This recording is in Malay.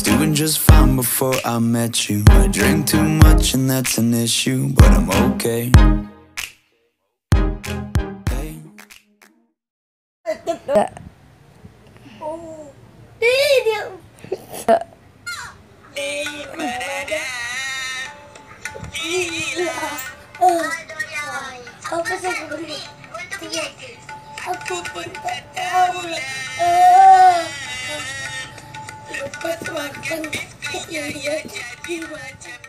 was doing just fine before I met you. I drink too much and that's an issue, but I'm okay. Apa sebelum aku tidak tahu lepas makan ya jadi macam